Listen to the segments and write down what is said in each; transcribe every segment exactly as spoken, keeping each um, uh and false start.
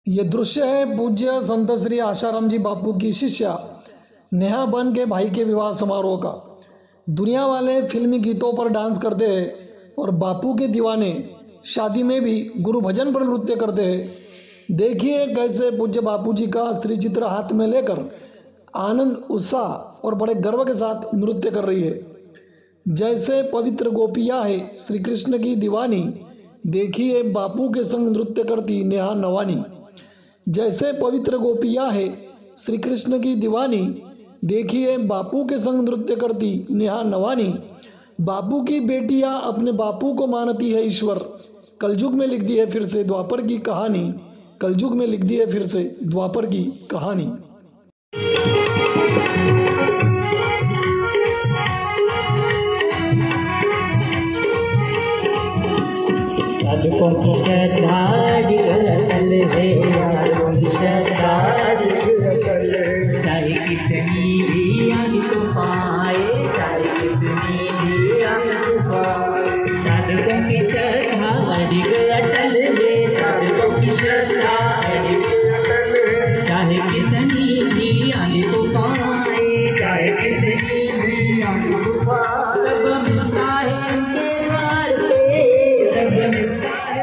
ये दृश्य है पूज्य संत श्री आशाराम जी बापू की शिष्या नेहा बन के भाई के विवाह समारोह का। दुनिया वाले फिल्मी गीतों पर डांस करते हैं और बापू के दीवाने शादी में भी गुरु भजन पर नृत्य करते हैं। देखिए कैसे पूज्य बापू जी का श्री चित्र हाथ में लेकर आनंद उत्साह और बड़े गर्व के साथ नृत्य कर रही है। जैसे पवित्र गोपियाँ है श्री कृष्ण की दीवानी, देखिए बापू के संग नृत्य करती नेहा नवानी। जैसे पवित्र गोपियाँ है श्री कृष्ण की दीवानी, देखिए बापू के संग नृत्य करती नेहा नवानी। बापू की बेटियां अपने बापू को मानती है ईश्वर। कलयुग में लिख दी है फिर से द्वापर की कहानी, कलयुग में लिख दी है फिर से द्वापर की कहानी। साधुओं की श्रद्धा अटल है, यारों की श्रद्धा अटल, चाहे कितनी भी आग तो पाए, चाहे कितनी भी आग तो पाए। साधुओं की श्रद्धा अटल है, साधुओं की श्रद्धा अटल, चाहे कितनी भी आग तो पाए, चाहे कितनी भी आग तो पाए। सब मिलता है उनके द्वार पे, सब मिलता है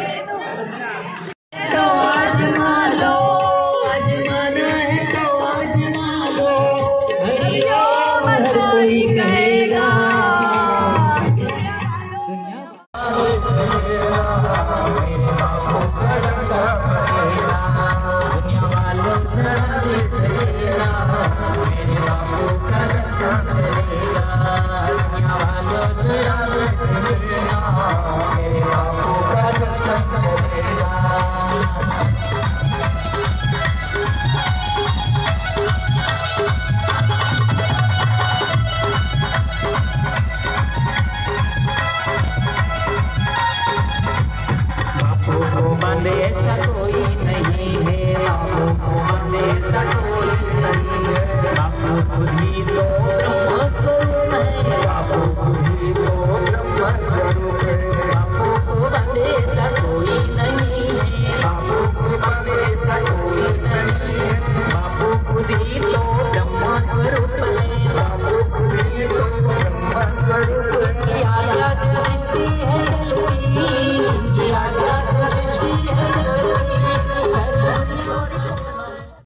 तो आजमा लो, आजमाना है तो आजमा लो, हरिओम हर कोई कहेगा। बापू को बांधे ऐसा कोई